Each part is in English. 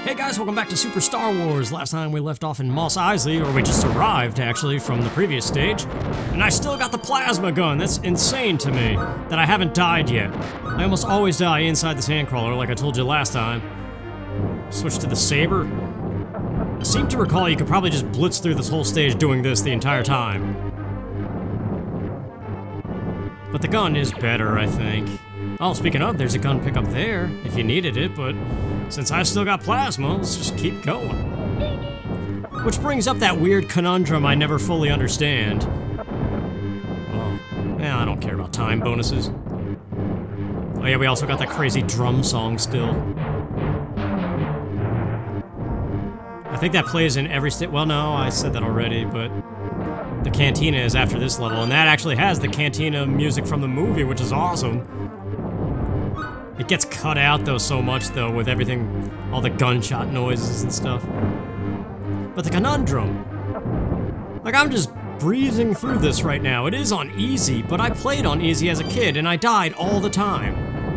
Hey guys, welcome back to Super Star Wars. Last time we left off in Mos Eisley, or we just arrived actually from the previous stage, and I still got the plasma gun. That's insane to me, that I haven't died yet. I almost always die inside the sandcrawler, like I told you last time. Switch to the saber. I seem to recall you could probably just blitz through this whole stage doing this the entire time. But the gun is better, I think. Oh, speaking of, there's a gun pickup there, if you needed it, but since I've still got plasma, let's just keep going. Which brings up that weird conundrum I never fully understand. Oh, yeah, I don't care about time bonuses. Oh yeah, we also got that crazy drum song still. I think that plays in every state. Well, no, I said that already, but the cantina is after this level, and that actually has the cantina music from the movie, which is awesome. It gets cut out, though, so much, though, with everything, all the gunshot noises and stuff. But the conundrum... Like, I'm just breezing through this right now. It is on easy, but I played on easy as a kid, and I died all the time.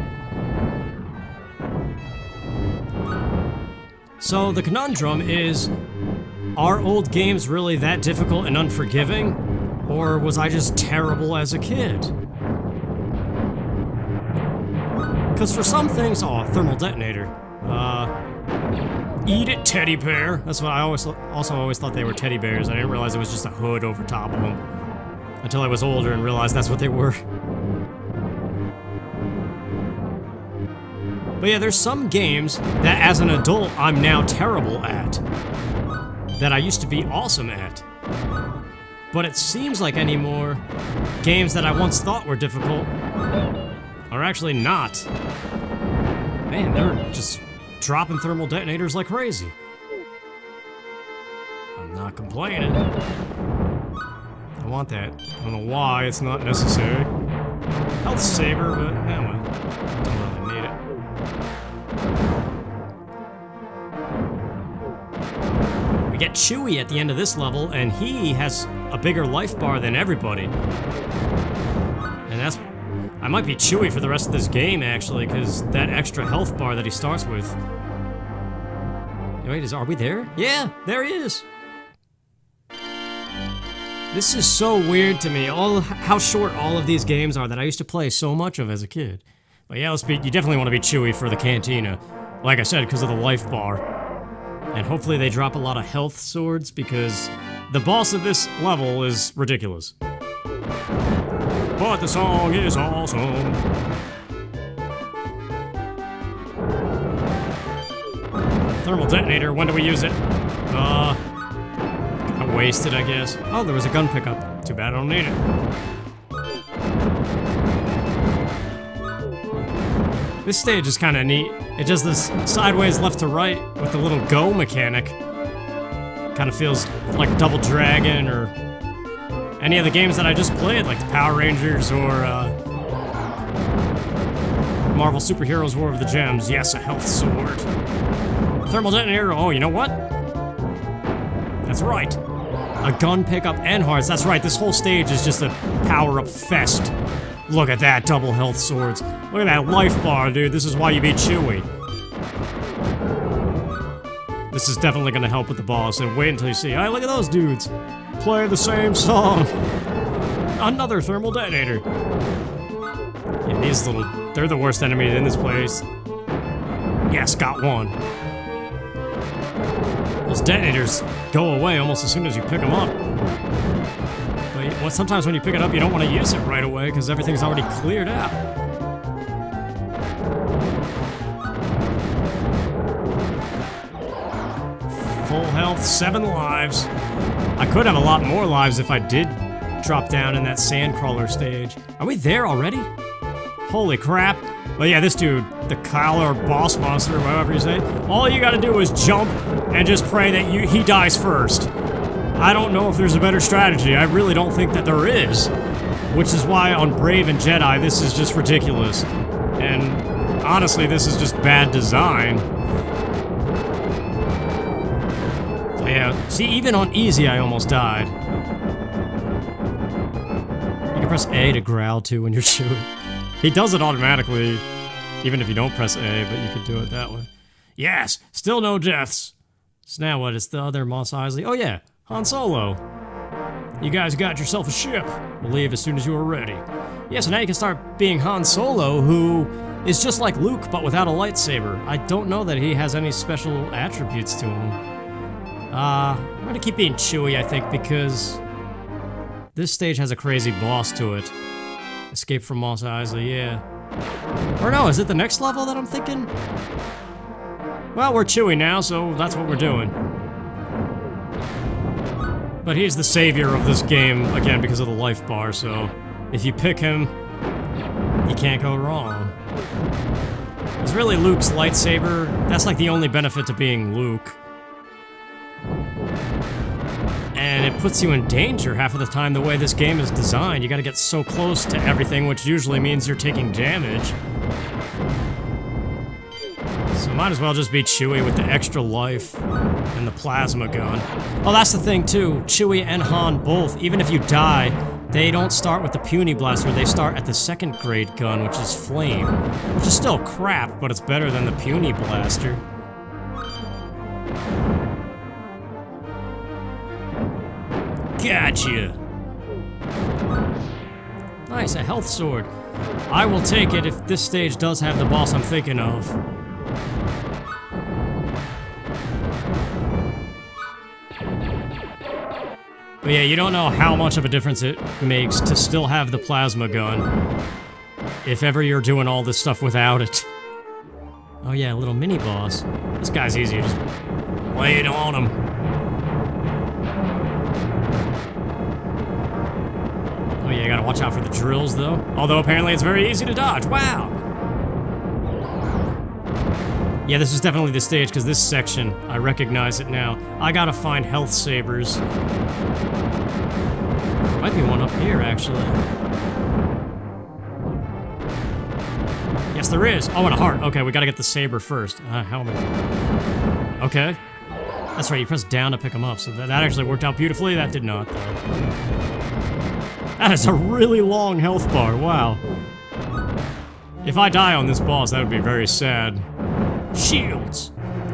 So, the conundrum is... Are old games really that difficult and unforgiving? Or was I just terrible as a kid? Because for some things, oh, thermal detonator. Eat it, teddy bear. That's what I always thought they were teddy bears. I didn't realize it was just a hood over top of them. Until I was older and realized that's what they were. But yeah, there's some games that as an adult I'm now terrible at. That I used to be awesome at. But it seems like anymore, games that I once thought were difficult are actually not. Man, they're just dropping thermal detonators like crazy. I'm not complaining. I want that. I don't know why, it's not necessary. Health saver, but anyway. Don't really need it. We get Chewie at the end of this level, and he has a bigger life bar than everybody. And that's... I might be Chewie for the rest of this game, actually, because that extra health bar that he starts with... Wait, are we there? Yeah, there he is! This is so weird to me, how short all of these games are that I used to play so much of as a kid. But yeah, you definitely want to be Chewie for the cantina. Like I said, because of the life bar. And hopefully they drop a lot of health swords, because the boss of this level is ridiculous. But the song is awesome. Thermal detonator, when do we use it? Kinda wasted, I guess. Oh, there was a gun pickup. Too bad I don't need it. This stage is kinda neat. It just this sideways left to right with the little go mechanic. Kinda feels like Double Dragon or any of the games that I just played, like the Power Rangers or Marvel Superheroes War of the Gems. Yes, a health sword. Thermal detonator. Oh, you know what? That's right. A gun pickup and hearts. That's right, this whole stage is just a power-up fest. Look at that, double health swords. Look at that life bar, dude. This is why you beat Chewie. This is definitely gonna help with the boss, and wait until you see. Hey, look at those dudes. Play the same song. Another thermal detonator. Yeah, these little... They're the worst enemies in this place. Yes, got one. Those detonators go away almost as soon as you pick them up. But sometimes when you pick it up, you don't want to use it right away, because everything's already cleared out. Full health, 7 lives. I could have a lot more lives if I did drop down in that sandcrawler stage. Are we there already? Holy crap. But yeah, this dude, the Kyler boss monster, whatever you say, all you gotta do is jump and just pray that he dies first. I don't know if there's a better strategy. I really don't think that there is. Which is why on Brave and Jedi, this is just ridiculous. And honestly, this is just bad design. Yeah, see, even on easy, I almost died. You can press A to growl, too, when you're shooting. He does it automatically, even if you don't press A, but you could do it that way. Yes, still no deaths. So now what? It's the other Mos Eisley. Oh yeah, Han Solo. You guys got yourself a ship. We'll leave as soon as you are ready. Yeah, so now you can start being Han Solo, who is just like Luke, but without a lightsaber. I don't know that he has any special attributes to him. I'm gonna keep being Chewie, I think, because this stage has a crazy boss to it. Escape from Mos Eisley, yeah. Or no, is it the next level that I'm thinking? Well, we're Chewie now, so that's what we're doing. But he's the savior of this game, again, because of the life bar, so if you pick him, you can't go wrong. It's really Luke's lightsaber. That's like the only benefit to being Luke. And it puts you in danger half of the time the way this game is designed. You gotta get so close to everything, which usually means you're taking damage. So might as well just be Chewie with the extra life and the plasma gun. Oh, that's the thing too. Chewie and Han both, even if you die, they don't start with the puny blaster, they start at the second grade gun, which is flame. Which is still crap, but it's better than the puny blaster. Gotcha! Nice, a health sword. I will take it if this stage does have the boss I'm thinking of. But yeah, you don't know how much of a difference it makes to still have the plasma gun if ever you're doing all this stuff without it. Oh yeah, a little mini-boss. This guy's easy, just lay it on him. Oh yeah, you gotta watch out for the drills though. Although apparently it's very easy to dodge, wow! Yeah, this is definitely the stage, because this section, I recognize it now. I gotta find health sabers. There might be one up here, actually. Yes, there is! Oh, and a heart. Okay, we gotta get the saber first. Helmet. Okay. That's right, you press down to pick them up, so that actually worked out beautifully. That did not, though. That is a really long health bar, wow. If I die on this boss, that would be very sad. Shields!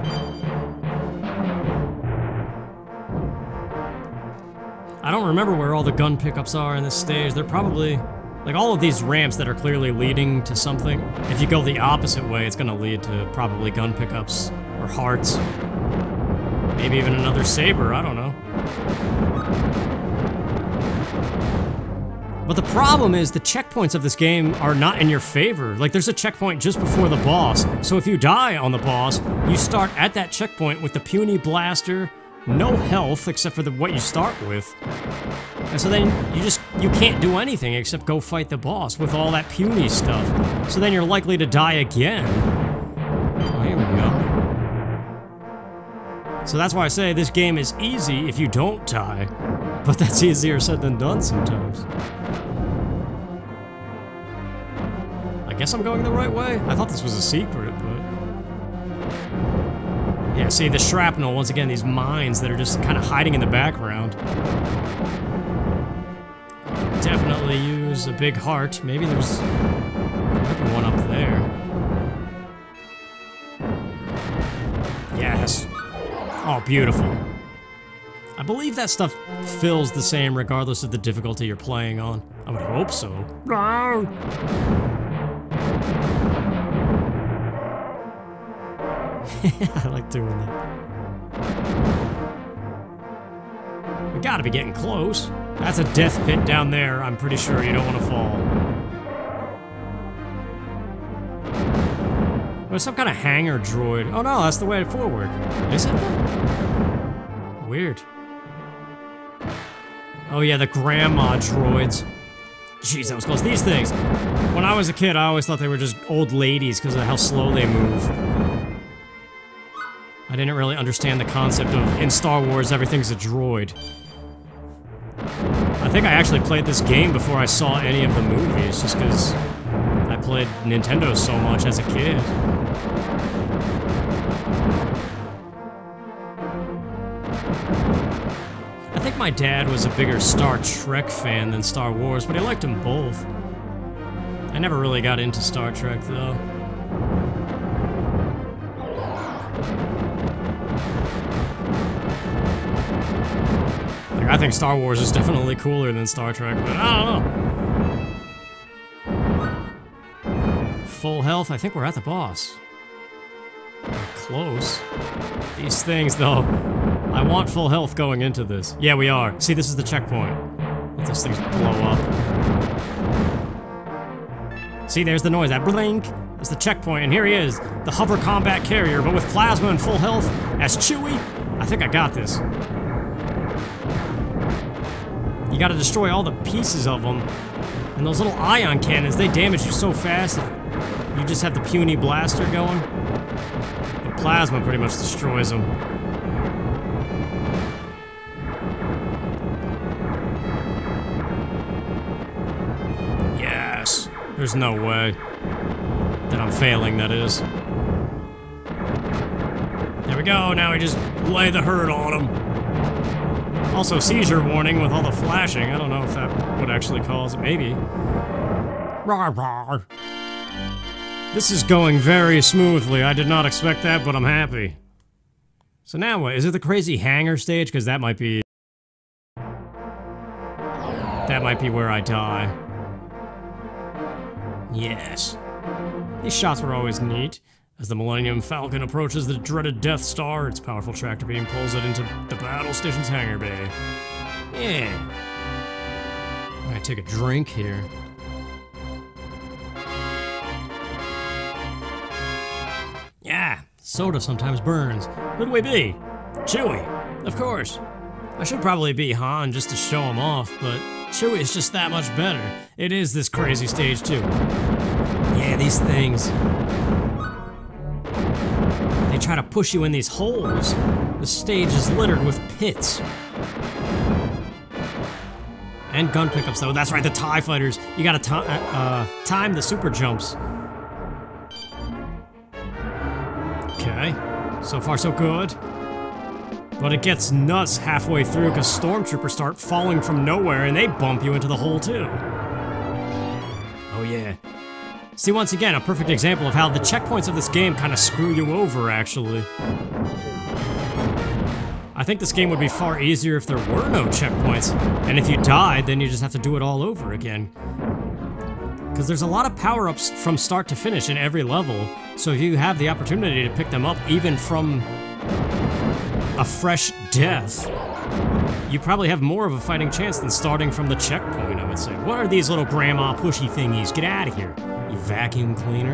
I don't remember where all the gun pickups are in this stage. They're probably... like, all of these ramps that are clearly leading to something. If you go the opposite way, it's gonna lead to probably gun pickups. Or hearts. Maybe even another saber, I don't know. But the problem is the checkpoints of this game are not in your favor. Like, there's a checkpoint just before the boss, so if you die on the boss, you start at that checkpoint with the puny blaster, no health except for what you start with. And so then you can't do anything except go fight the boss with all that puny stuff. So then you're likely to die again. Oh, here we go. So that's why I say this game is easy if you don't die. But that's easier said than done sometimes. I guess I'm going the right way? I thought this was a secret, but... yeah, see, the shrapnel, once again, these mines that are just kind of hiding in the background. Definitely use a big heart. Maybe there's one up there. Yes. Oh, beautiful. I believe that stuff fills the same regardless of the difficulty you're playing on. I would hope so. I like doing that. We gotta be getting close. That's a death pit down there. I'm pretty sure you don't want to fall. There's some kind of hangar droid. Oh no, that's the way forward. Is it? Weird. Oh yeah, the grandma droids. Jeez, that was close. These things. When I was a kid, I always thought they were just old ladies because of how slow they move. I didn't really understand the concept of, in Star Wars, everything's a droid. I think I actually played this game before I saw any of the movies, just because I played Nintendo so much as a kid. I think my dad was a bigger Star Trek fan than Star Wars, but he liked them both. I never really got into Star Trek, though. I think Star Wars is definitely cooler than Star Trek, but I don't know. Full health, I think we're at the boss. Close. These things, though, I want full health going into this. Yeah, we are. See, this is the checkpoint. Let those things blow up. See, there's the noise, that blink. That's the checkpoint, and here he is, the hover combat carrier, but with plasma and full health as Chewie. I think I got this. You gotta destroy all the pieces of them. And those little ion cannons, they damage you so fast. You just have the puny blaster going. The plasma pretty much destroys them. Yes. There's no way that I'm failing, that is. There we go, now we just lay the hurt on him. Also, seizure warning with all the flashing. I don't know if that would actually cause it. Maybe. Rawr, rawr. This is going very smoothly. I did not expect that, but I'm happy. So now what? Is it the crazy hangar stage? Because that might be... that might be where I die. Yes. These shots were always neat. As the Millennium Falcon approaches the dreaded Death Star, its powerful tractor beam pulls it into the battle station's hangar bay. Yeah. I'm gonna take a drink here. Yeah, soda sometimes burns. Who'd we be? Chewie, of course. I should probably be Han just to show him off, but Chewie is just that much better. It is this crazy stage too. Yeah, these things. They try to push you in these holes. The stage is littered with pits. And gun pickups though, that's right, the TIE fighters. You gotta time the super jumps. Okay, so far so good. But it gets nuts halfway through because stormtroopers start falling from nowhere and they bump you into the hole too. Oh yeah. See, once again, a perfect example of how the checkpoints of this game kind of screw you over, actually. I think this game would be far easier if there were no checkpoints, and if you died, then you just have to do it all over again. Because there's a lot of power-ups from start to finish in every level, so if you have the opportunity to pick them up even from a fresh death, you probably have more of a fighting chance than starting from the checkpoint, I would say. What are these little grandma pushy thingies? Get out of here, you vacuum cleaner.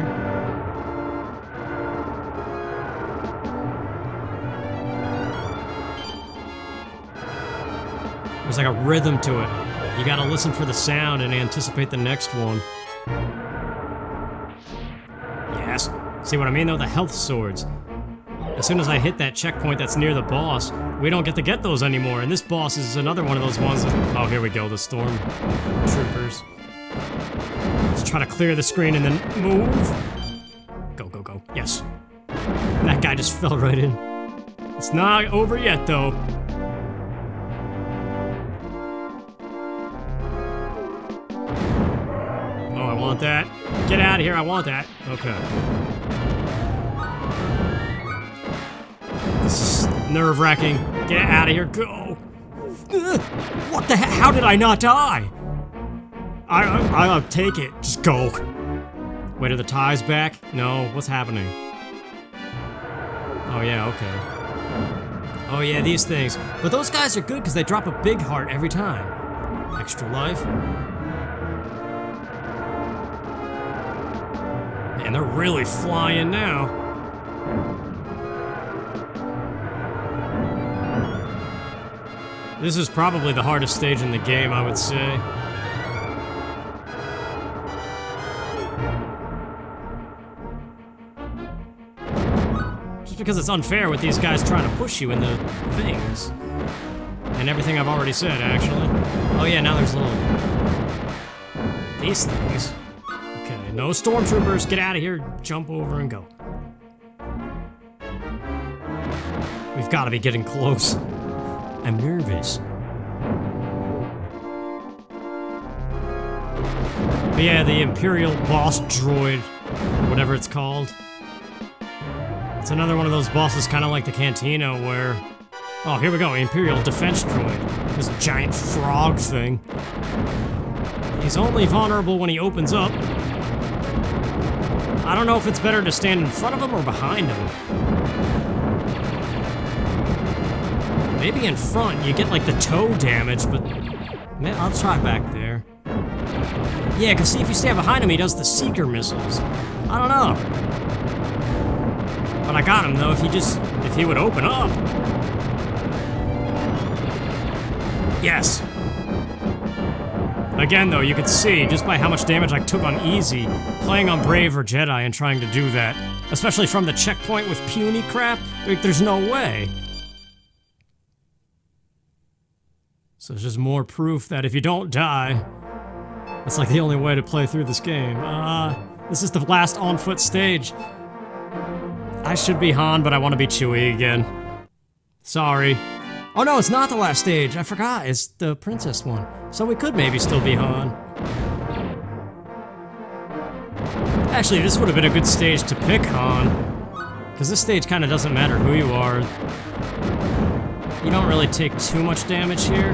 There's like a rhythm to it. You gotta listen for the sound and anticipate the next one. Yes. See what I mean though? The health swords. As soon as I hit that checkpoint that's near the boss, we don't get to get those anymore, and this boss is another one of those ones that... Oh, here we go, the storm troopers. Let's try to clear the screen and then move. Go, go, go. Yes. That guy just fell right in. It's not over yet, though. Oh, I want that. Get out of here, I want that. Okay. This is nerve-wracking. Get out of here, go! What the heck? How did I not die? I'll take it. Just go. Wait, are the ties back? No, what's happening? Oh yeah, okay. Oh yeah, these things. But those guys are good because they drop a big heart every time. Extra life. Man, they're really flying now. This is probably the hardest stage in the game, I would say. Just because it's unfair with these guys trying to push you into things. And everything I've already said, actually. Oh yeah, now there's little... these things. Okay, no stormtroopers, get out of here, jump over and go. We've got to be getting close. I'm nervous. But yeah, the Imperial boss droid, whatever it's called. It's another one of those bosses kind of like the Cantina where... Oh, here we go, Imperial defense droid. This giant frog thing. He's only vulnerable when he opens up. I don't know if it's better to stand in front of him or behind him. Maybe in front, you get like the toe damage, but man, I'll try back there. Yeah, because see, if you stand behind him, he does the Seeker missiles. I don't know. But I got him though, if he would open up. Yes. Again though, you could see, just by how much damage I took on easy, playing on Brave or Jedi and trying to do that, especially from the checkpoint with puny crap, like, there's no way. So it's just more proof that if you don't die, that's like the only way to play through this game. This is the last on-foot stage. I should be Han, but I want to be Chewie again. Sorry. Oh no, it's not the last stage. I forgot. It's the princess one. So we could maybe still be Han. Actually, this would have been a good stage to pick Han. Because this stage kind of doesn't matter who you are. You don't really take too much damage here.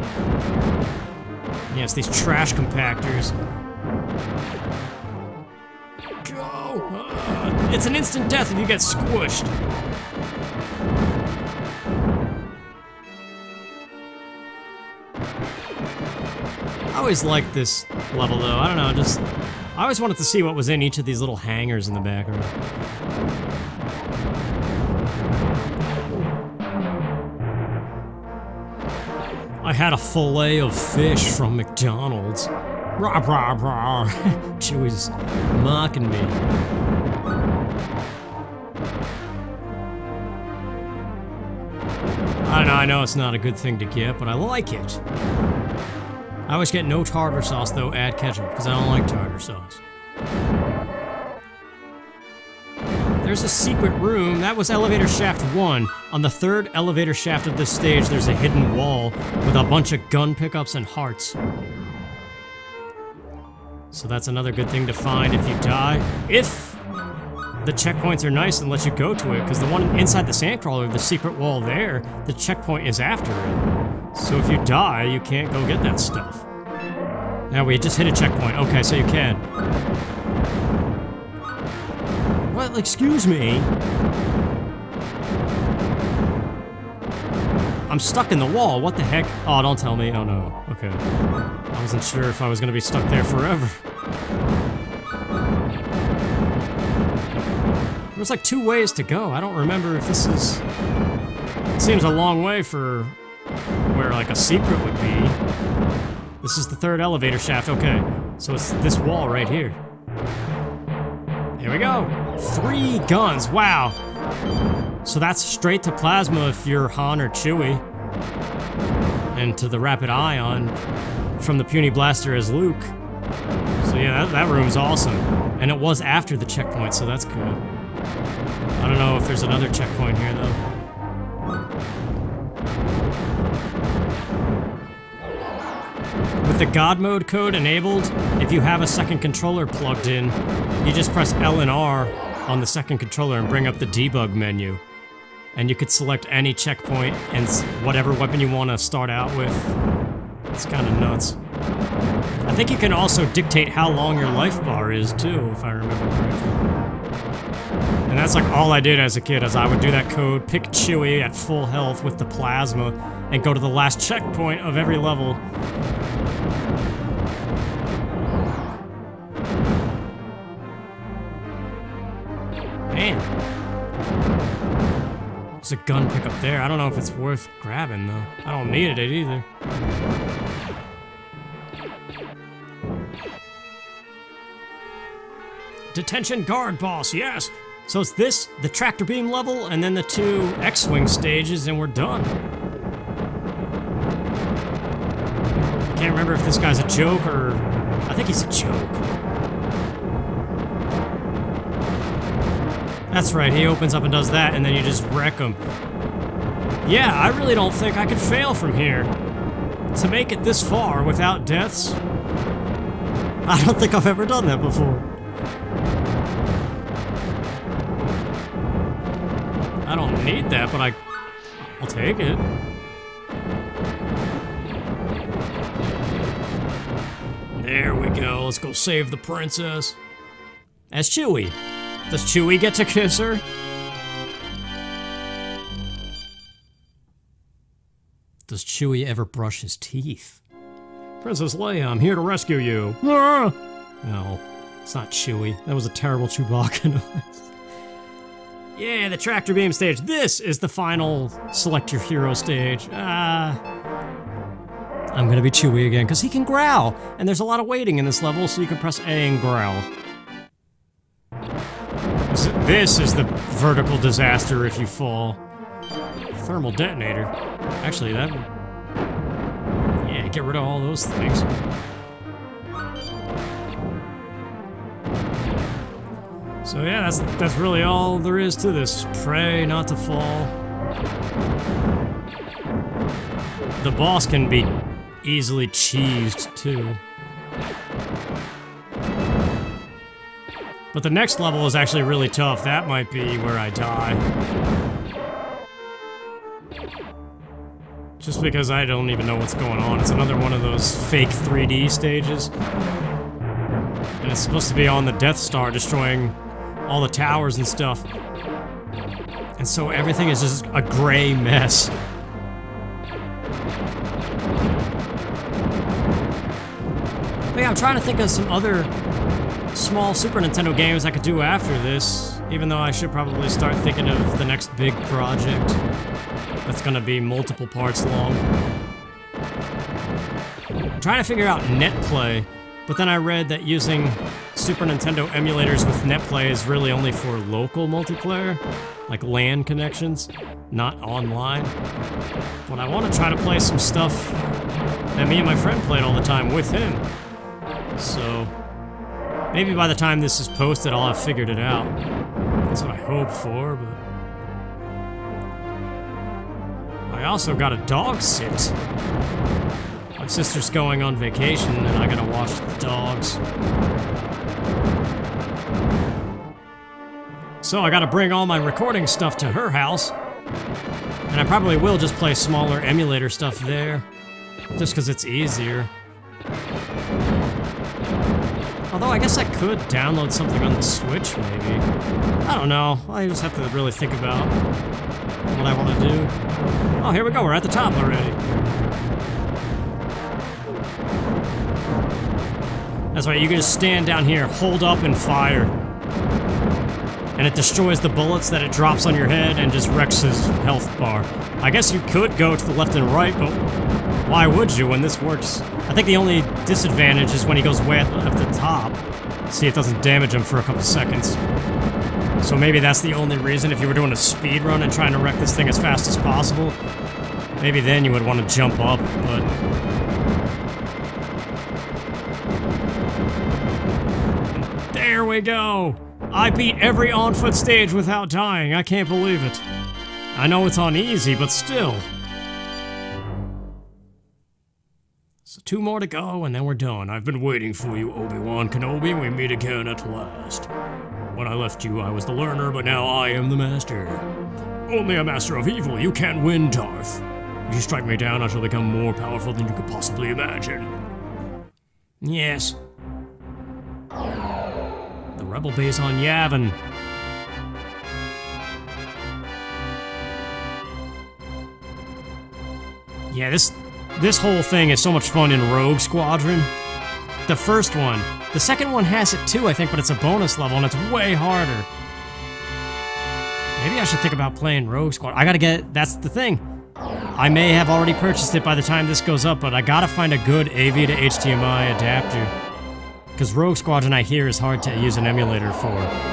Yeah, it's these trash compactors. Go! It's an instant death if you get squished. I always liked this level though, I don't know, I always wanted to see what was in each of these little hangars in the background. I had a fillet of fish from McDonald's. Rah, rah, rah. Chewie's mocking me. I don't know, I know it's not a good thing to get, but I like it. I always get no tartar sauce though, add ketchup, because I don't like tartar sauce. There's a secret room. That was elevator shaft 1. On the 3rd elevator shaft of this stage, there's a hidden wall with a bunch of gun pickups and hearts. So that's another good thing to find if you die. If the checkpoints are nice and let you go to it, because the one inside the sandcrawler, the secret wall there, the checkpoint is after it. So if you die, you can't go get that stuff. Now we just hit a checkpoint. Okay, so you can. What? Excuse me? I'm stuck in the wall. What the heck? Oh, don't tell me. Oh no. Okay. I wasn't sure if I was gonna be stuck there forever. There's like 2 ways to go. I don't remember if this is... It seems a long way for where like a secret would be. This is the 3rd elevator shaft. Okay. So it's this wall right here. Here we go. 3 guns. Wow. So that's straight to plasma if you're Han or Chewie. And to the rapid ion from the puny blaster as Luke. So yeah, that room's awesome. And it was after the checkpoint, so that's good. I don't know if there's another checkpoint here, though. With the God Mode code enabled, if you have a second controller plugged in, you just press L and R on the second controller and bring up the debug menu. And you could select any checkpoint and whatever weapon you want to start out with. It's kind of nuts. I think you can also dictate how long your life bar is, too, if I remember correctly. And that's like all I did as a kid, as I would do that code, pick Chewie at full health with the plasma, and go to the last checkpoint of every level. Man. There's a gun pickup there. I don't know if it's worth grabbing, though. I don't need it either. Detention guard boss, yes! So it's this, the tractor beam level, and then the 2 X-Wing stages, and we're done. I can't remember if this guy's a joke or... I think he's a joke. That's right, he opens up and does that, and then you just wreck him. Yeah, I really don't think I could fail from here. To make it this far without deaths, I don't think I've ever done that before. I don't need that, but I'll take it. There we go. Let's go save the princess. As Chewie. Does Chewie get to kiss her? Does Chewie ever brush his teeth? Princess Leia, I'm here to rescue you. Ah! No, it's not Chewie. That was a terrible Chewbacca noise. Yeah, the tractor beam stage. This is the final select your hero stage. I'm gonna be Chewie again, because he can growl. And there's a lot of waiting in this level, so you can press A and growl. This is the vertical disaster if you fall. Thermal detonator. Actually, that would... Yeah, get rid of all those things. So yeah, that's really all there is to this. Pray not to fall. The boss can be easily cheesed, too. But the next level is actually really tough. That might be where I die. Just because I don't even know what's going on. It's another one of those fake 3D stages. And it's supposed to be on the Death Star, destroying all the towers and stuff. And so everything is just a gray mess. But yeah, I'm trying to think of some other small Super Nintendo games I could do after this, even though I should probably start thinking of the next big project that's gonna be multiple parts long. I'm trying to figure out NetPlay, but then I read that using Super Nintendo emulators with NetPlay is really only for local multiplayer, like LAN connections, not online. But I want to try to play some stuff that me and my friend played all the time with him. So, maybe by the time this is posted, I'll have figured it out. That's what I hope for, but... I also got a dog sit. My sister's going on vacation, and I gotta watch the dogs. So I gotta bring all my recording stuff to her house. And I probably will just play smaller emulator stuff there. Just because it's easier. Although I guess I could download something on the Switch, maybe. I don't know. I just have to really think about what I want to do. Oh, here we go. We're at the top already. That's right. You can just stand down here, hold up, and fire. And it destroys the bullets that it drops on your head and just wrecks his health bar. I guess you could go to the left and right, but why would you when this works? I think the only disadvantage is when he goes way up the top. See, it doesn't damage him for a couple seconds. So maybe that's the only reason if you were doing a speed run and trying to wreck this thing as fast as possible. Maybe then you would want to jump up, but... And there we go! I beat every on-foot stage without dying. I can't believe it. I know it's on easy, but still. So 2 more to go, and then we're done. I've been waiting for you, Obi-Wan Kenobi. We meet again at last. When I left you, I was the learner, but now I am the master. Only a master of evil. You can't win, Darth. If you strike me down, I shall become more powerful than you could possibly imagine. Yes. The rebel base on Yavin. Yeah, this whole thing is so much fun in Rogue Squadron. The first one. The second one has it too, I think, but it's a bonus level and it's way harder. Maybe I should think about playing Rogue Squadron. I gotta get... That's the thing. I may have already purchased it by the time this goes up, but I gotta find a good AV to HDMI adapter. Because Rogue Squadron, I hear, is hard to use an emulator for.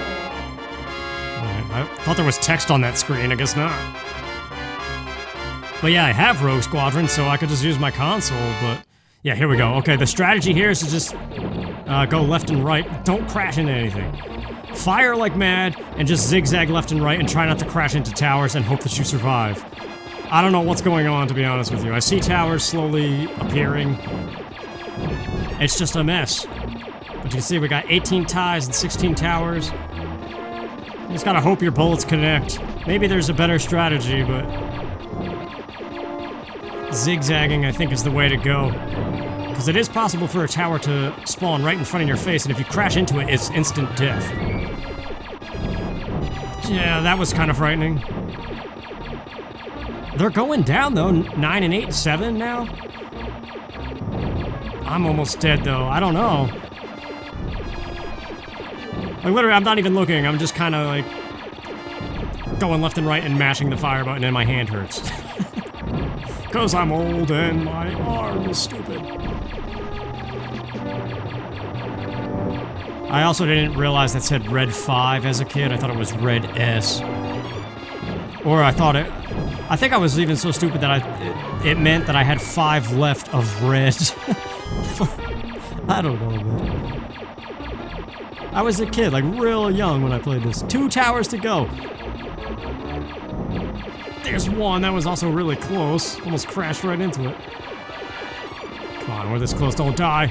I thought there was text on that screen, I guess not. But yeah, I have Rogue Squadron, so I could just use my console, but... Yeah, here we go. Okay, the strategy here is to just go left and right. Don't crash into anything. Fire like mad, and just zigzag left and right, and try not to crash into towers and hope that you survive. I don't know what's going on, to be honest with you. I see towers slowly appearing. It's just a mess. But you can see we got 18 ties and 16 towers. You just gotta hope your bullets connect. Maybe there's a better strategy, but... zigzagging, I think, is the way to go. Because it is possible for a tower to spawn right in front of your face, and if you crash into it, it's instant death. Yeah, that was kind of frightening. They're going down, though. 9 and 8 and 7 now? I'm almost dead, though. I don't know. Like, literally, I'm not even looking. I'm just kind of, like, going left and right and mashing the fire button, and my hand hurts. Because I'm old and my arm is stupid. I also didn't realize that said red 5 as a kid. I thought it was red S. Or I thought it... I think I was even so stupid that it meant that I had 5 left of red. I don't know, man. I was a kid, like real young when I played this. 2 towers to go. There's one. That was also really close. Almost crashed right into it. Come on, we're this close. Don't die.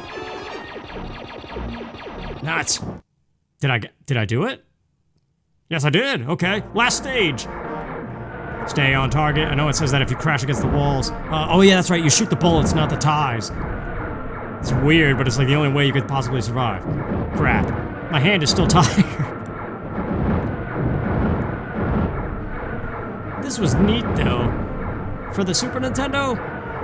Nuts. Did I do it? Yes, I did. Okay. Last stage. Stay on target. I know it says that if you crash against the walls. Oh yeah, that's right. You shoot the bullets, not the ties. It's weird, but it's like the only way you could possibly survive. Crap. My hand is still tired. This was neat, though. For the Super Nintendo,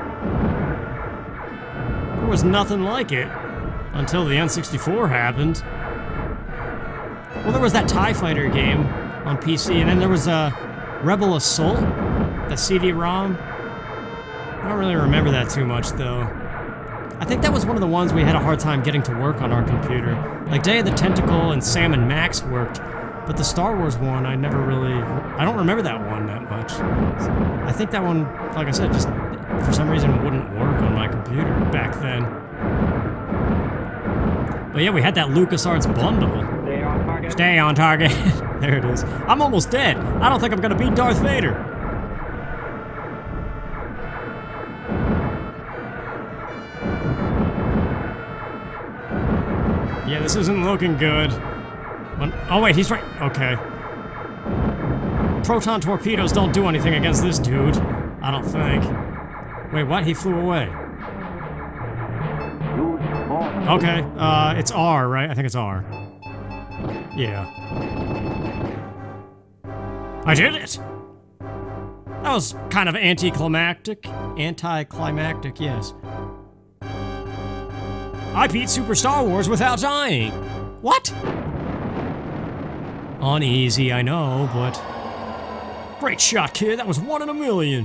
there was nothing like it until the N64 happened. Well, there was that TIE Fighter game on PC, and then there was Rebel Assault, the CD-ROM. I don't really remember that too much, though. I think that was one of the ones we had a hard time getting to work on our computer. Like, Day of the Tentacle and Sam and Max worked, but the Star Wars one, I never really... I don't remember that one that much. I think that one, like I said, just for some reason wouldn't work on my computer back then. But yeah, we had that LucasArts bundle. Stay on target. Stay on target. There it is. I'm almost dead. I don't think I'm gonna beat Darth Vader. Yeah, this isn't looking good. Oh wait, he's right. Okay. Proton torpedoes don't do anything against this dude. I don't think. Wait, what? He flew away. Okay, it's R, right? I think it's R. Yeah. I did it! That was kind of anticlimactic. Anticlimactic, yes. I beat Super Star Wars without dying. What? Uneasy, I know, but... Great shot, kid. That was 1 in a million.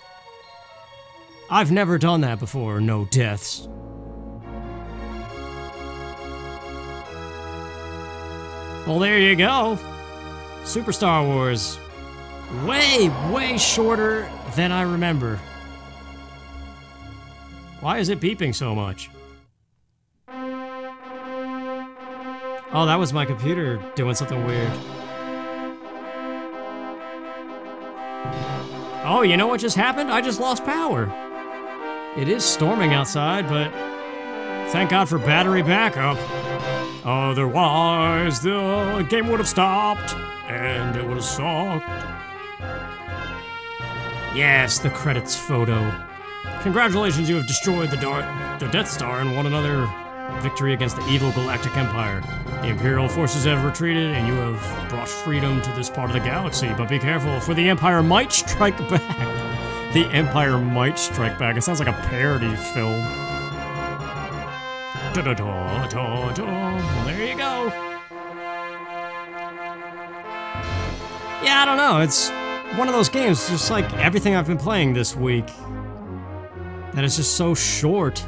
I've never done that before. No deaths. Well, there you go. Super Star Wars. Way, way shorter than I remember. Why is it beeping so much? Oh, that was my computer doing something weird. Oh, you know what just happened? I just lost power. It is storming outside, but thank God for battery backup. Otherwise, the game would have stopped, and it would have sucked. Yes, the credits photo. Congratulations, you have destroyed the Death Star and won another victory against the evil Galactic Empire. The Imperial forces have retreated, and you have brought freedom to this part of the galaxy. But be careful, for the Empire might strike back. The Empire might strike back. It sounds like a parody film. Well, there you go. Yeah, I don't know. It's one of those games, just like everything I've been playing this week, that is just so short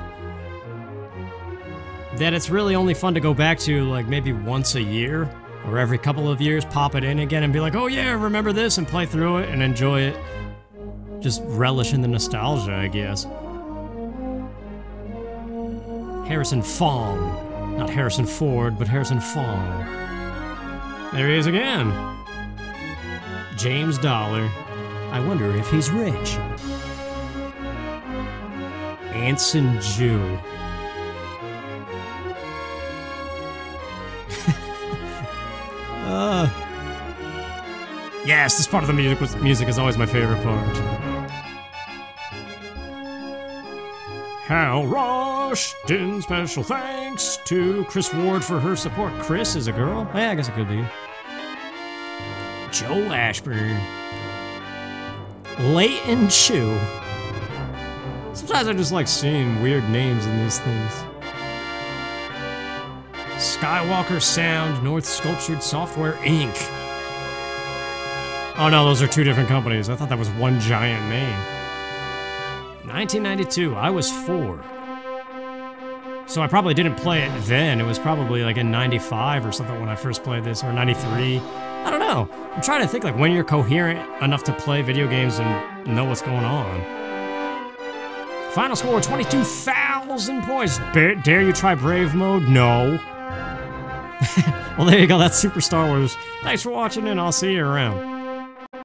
that it's really only fun to go back to, like, maybe once a year or every couple of years, pop it in again and be like, oh yeah, remember this, and play through it and enjoy it. Just relish in the nostalgia, I guess. Harrison Fong. Not Harrison Ford, but Harrison Fong. There he is again. James Dollar. I wonder if he's rich. Anson Jew. Yes, this part of the music is always my favorite part. Cal Rushton. Special thanks to Chris Ward for her support. Chris is a girl? Yeah, I guess it could be. Joe Ashburn. Leighton Chu. Sometimes I just like seeing weird names in these things. Skywalker Sound, North Sculptured Software, Inc. Oh no, those are two different companies. I thought that was one giant name. 1992, I was 4. So I probably didn't play it then. It was probably like in 95 or something when I first played this, or 93. I don't know. I'm trying to think like when you're coherent enough to play video games and know what's going on. Final score, 22,000 points. Dare you try Brave Mode? No. Well, there you go. That's Super Star Wars. Thanks for watching, and I'll see you around.